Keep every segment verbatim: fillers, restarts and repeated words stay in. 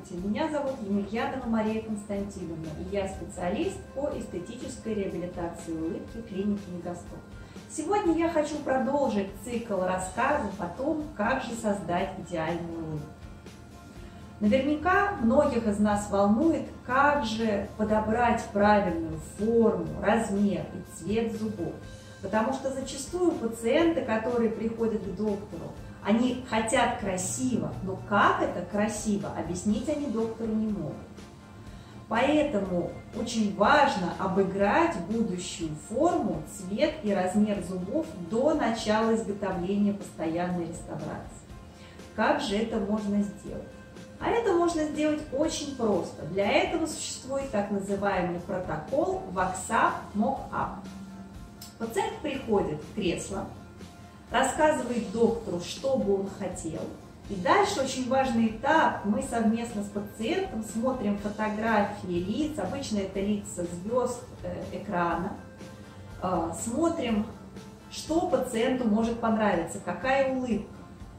Здравствуйте, меня зовут Емельянова Мария Константиновна, и я специалист по эстетической реабилитации улыбки клиники Мегасток. Сегодня я хочу продолжить цикл рассказов о том, как же создать идеальную улыбку. Наверняка многих из нас волнует, как же подобрать правильную форму, размер и цвет зубов. Потому что зачастую пациенты, которые приходят к доктору, они хотят красиво, но как это красиво, объяснить они доктору не могут. Поэтому очень важно обыграть будущую форму, цвет и размер зубов до начала изготовления постоянной реставрации. Как же это можно сделать? А это можно сделать очень просто. Для этого существует так называемый протокол Wax-Up Mock-Up. Пациент приходит в кресло, рассказывает доктору, что бы он хотел. И дальше очень важный этап. Мы совместно с пациентом смотрим фотографии лиц, обычно это лица звезд экрана, смотрим, что пациенту может понравиться, какая улыбка.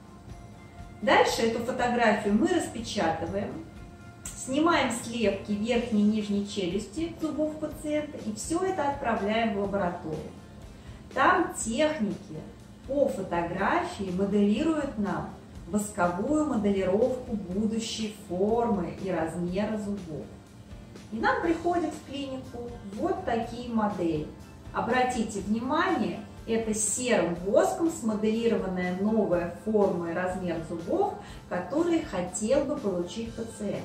Дальше эту фотографию мы распечатываем, снимаем слепки верхней и нижней челюсти зубов пациента и все это отправляем в лабораторию. Там техники по фотографии моделируют нам восковую моделировку будущей формы и размера зубов. И нам приходят в клинику вот такие модели. Обратите внимание, это серым воском смоделированная новая форма и размер зубов, которые хотел бы получить пациент.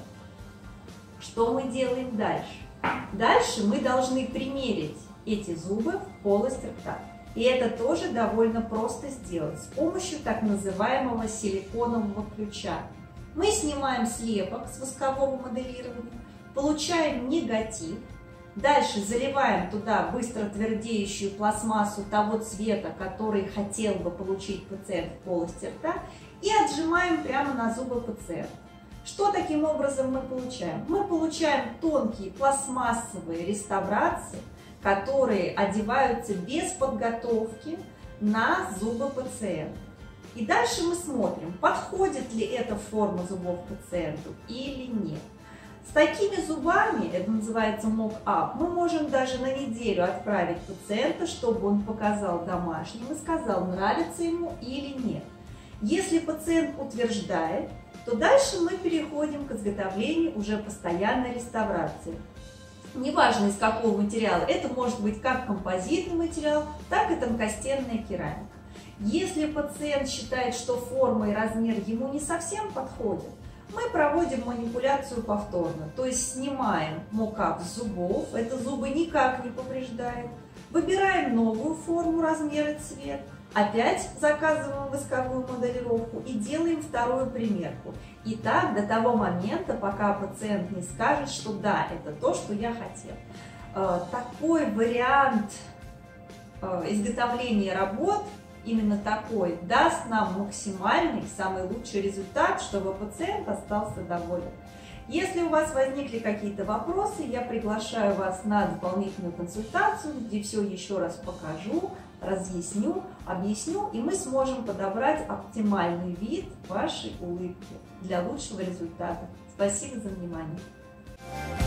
Что мы делаем дальше? Дальше мы должны примерить эти зубы в полость рта. И это тоже довольно просто сделать с помощью так называемого силиконового ключа. Мы снимаем слепок с воскового моделирования, получаем негатив, дальше заливаем туда быстро твердеющую пластмассу того цвета, который хотел бы получить пациент в полости рта, и отжимаем прямо на зубы пациента. Что таким образом мы получаем? Мы получаем тонкие пластмассовые реставрации, которые одеваются без подготовки на зубы пациента. И дальше мы смотрим, подходит ли эта форма зубов пациенту или нет. С такими зубами, это называется mock-up, мы можем даже на неделю отправить пациента, чтобы он показал домашним и сказал, нравится ему или нет. Если пациент утверждает, то дальше мы переходим к изготовлению уже постоянной реставрации. Неважно из какого материала, это может быть как композитный материал, так и тонкостенная керамика. Если пациент считает, что форма и размер ему не совсем подходят, мы проводим манипуляцию повторно, то есть снимаем mock-up с зубов, это зубы никак не повреждает, выбираем новую форму, размер и цвет, опять заказываем восковую моделировку и делаем вторую примерку. И так до того момента, пока пациент не скажет, что да, это то, что я хотел. Такой вариант изготовления работ, именно такой, даст нам максимальный, самый лучший результат, чтобы пациент остался доволен. Если у вас возникли какие-то вопросы, я приглашаю вас на дополнительную консультацию, где все еще раз покажу, разъясню, объясню, и мы сможем подобрать оптимальный вид вашей улыбки для лучшего результата. Спасибо за внимание.